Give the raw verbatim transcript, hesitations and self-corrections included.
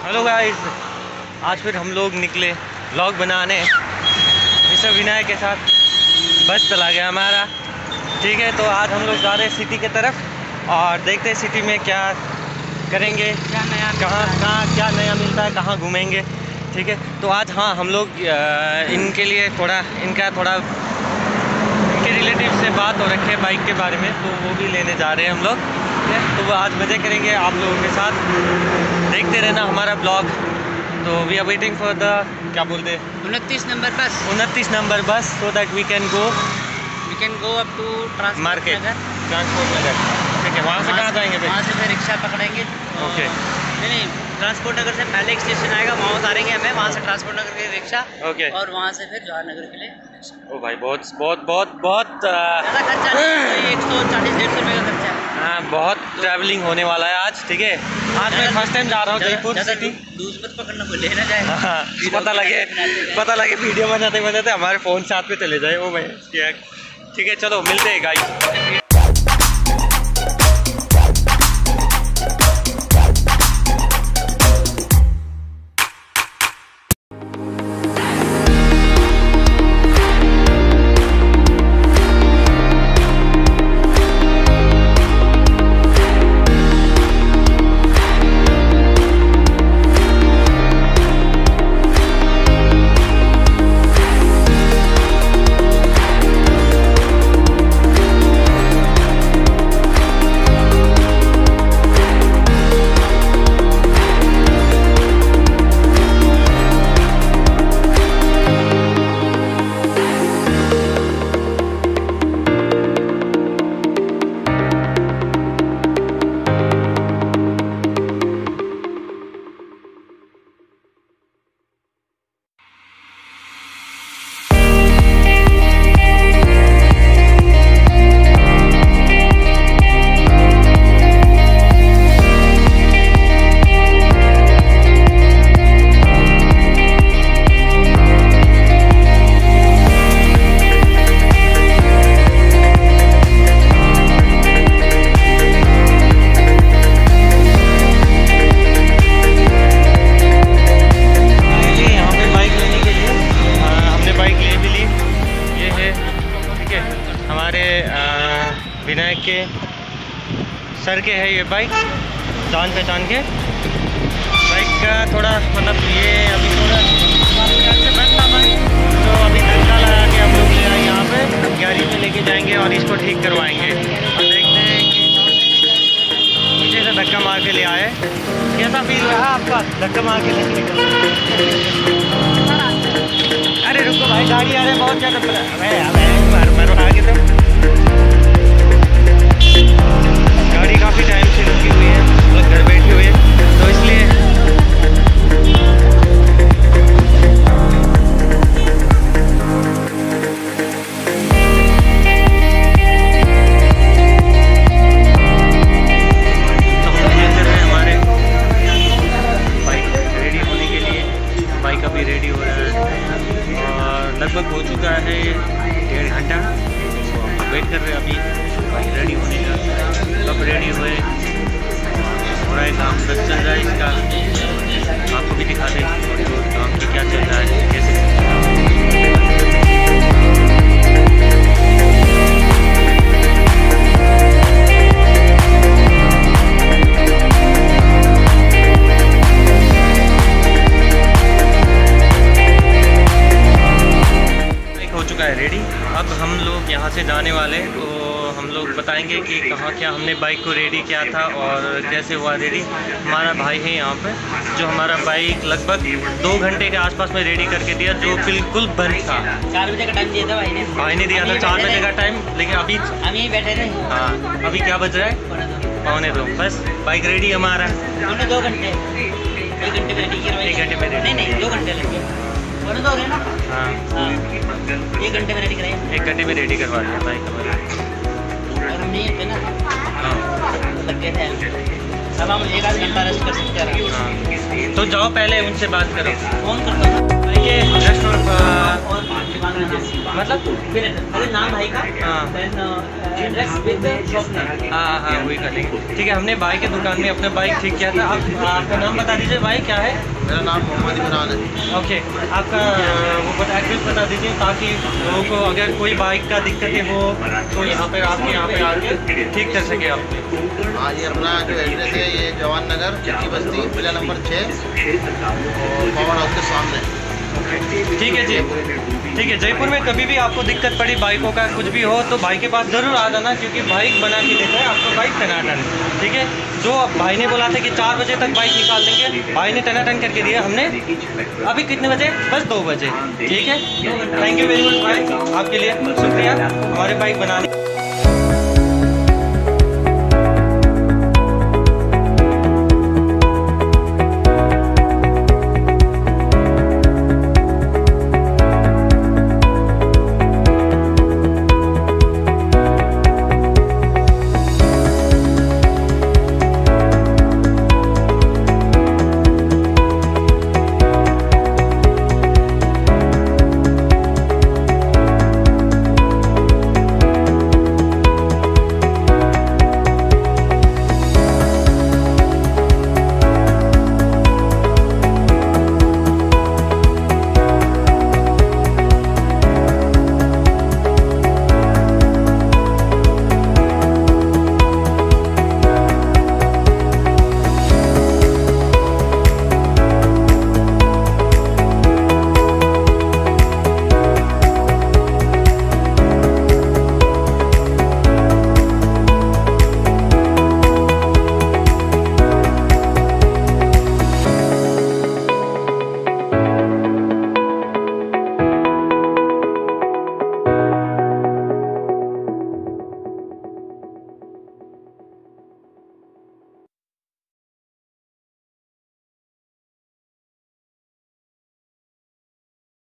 Hello guys, आज फिर हम लोग निकले व्लॉग बनाने मिस्टर विनायक के साथ। बस चला गया हमारा, ठीक है। तो आज हम लोग जा रहे हैं सिटी की तरफ और देखते हैं सिटी में क्या करेंगे, क्या नया, कहाँ कहाँ क्या नया मिलता है, कहाँ घूमेंगे, ठीक है। तो आज हाँ हम लोग इनके लिए थोड़ा इनका थोड़ा इनके रिलेटिव से बात हो रखी है बाइक के बारे में, तो वो भी लेने जा रहे हैं हम लोग, ठीक है। तो वो आज मज़े करेंगे आप लोगों के साथ, देखते रहना हमारा ब्लॉग। तो we are waiting for the क्या बोलते हैं उनतीस नंबर बस उनतीस number bus, so that we can go we can go up to transport market transport Nagar, ठीक है। वहाँ से कहाँ जाएंगे भाई? वहाँ से फिर रिक्शा पकड़ेंगे। ओके, नहीं नहीं ट्रांसपोर्ट नगर से पहले एक स्टेशन आएगा, वहाँ उतारेंगे हमें, वहाँ से ट्रांसपोर्ट नगर के रिक्शा, ओके। और वहाँ से फिर जवाहर नगर के लिए। ओ भाई, बहुत बहुत बहुत बहुत ज़्यादा खर्चा नहीं, एक सौ चालीस डेढ़ सौ रुपये का खर्चा है। हाँ, बहुत ट्रैवलिंग होने वाला है आज, ठीक है। आज मैं फर्स्ट टाइम जा रहा हूँ जयपुर सिटी। दूध मत पकड़ना, कोई लेना जाए। हाँ, पता लगे पता लगे वीडियो बनाते बनाते हमारे फ़ोन साथ में चले जाए। ओ भाई, ठीक है, चलो मिलते हैं गाइस। विनायक के सर के है ये बाइक, जान पहचान के बाइक का थोड़ा मतलब ये अभी थोड़ा से बंद था बाइक, तो अभी धक्का लगा के हम लोग ले आए यहाँ पे, गाड़ी में लेके जाएंगे और इसको ठीक करवाएंगे। और देखते हैं कि पीछे से धक्का मार के ले आए, कैसा फील रहा आपका धक्का मार के लेके निकल? अरे रुको भाई, गाड़ी आ रहे बहुत ज़्यादा मरो आगे तो गाड़ी काफ़ी टाइम से रुकी हुई है, मतलब घर बैठी हुई है, तो इसलिए हम लोग ये कर रहे हैं हमारे बाइक रेडी होने के लिए। बाइक अभी रेडी हो रहा है और लगभग हो चुका है डेढ़ घंटा, वेट कर रहे हैं अभी बाइक रेडी होने का। कब रेडी हुए थोड़ा एक काम बस चल रहा है इसका, आपको भी दिखा दें काम की क्या चल रहा है, कैसे चल रहा है। बाइक हो चुका है रेडी। अब हम लोग यहाँ से जाने वाले, तो हम लोग बताएंगे कि कहाँ क्या हमने बाइक को रेडी किया था और कैसे हुआ रेडी। हमारा भाई है यहाँ पे जो हमारा बाइक लगभग दो घंटे के आसपास में रेडी करके दिया, जो बिल्कुल बंद था। चार बजे का टाइम दिया था भाई ने भाई ने दिया था चार बजे का टाइम, लेकिन अभी हम यहीं बैठे थे। हाँ, अभी क्या बज रहा है? पौने दो। बस बाइक रेडी हमारा, हमने दो घंटे एक घंटे में रेडी किया। एक घंटे में रेडी नहीं नहीं दो घंटे लगे, पौने दो हो गए ना। हाँ, एक घंटे में रेडी कराए, एक घंटे में रेडी करवा दिया बाइक हमारा। और हम नहीं थे ना, हाँ, लग गए थे। अब हम एक आध घंटा रेस्ट कर सकते हैं। हाँ, तो जाओ पहले उनसे बात करो, फोन करता हूँ। ये रेस्टोरेंट मतलब फिर पहले नाम भाई का, हाँ then address with shop name. हाँ हाँ वही कर लेंगे। ठीक है, हमने बाइक की दुकान में अपना बाइक ठीक किया था। आप आपका नाम बता दीजिए भाई, क्या है? मेरा नाम मोहम्मद इमरान है। ओके, आपका वो बता एड्रेस बता दीजिए ताकि लोगों को अगर कोई बाइक का दिक्कतें हो तो यहाँ पर आपके यहाँ पे आके ठीक कर सके आप। हाँ, ये अपना जो एड्रेस है ये जवान नगर चिट्ठी बस्ती विला नंबर छः और पावर हाउस के सामने। ठीक है जी, ठीक है। जयपुर में कभी भी आपको दिक्कत पड़ी बाइकों का कुछ भी हो तो भाई के पास ज़रूर आ जाना, क्योंकि बाइक बना के देता है आपको बाइक टनाटन। ठीक है, जो भाई ने बोला था कि चार बजे तक बाइक निकाल देंगे, भाई ने टनाटन करके दिया हमने। अभी कितने बजे? बस दो बजे। ठीक है, थैंक यू वेरी मच भाई, आपके लिए शुक्रिया हमारे बाइक बनाने।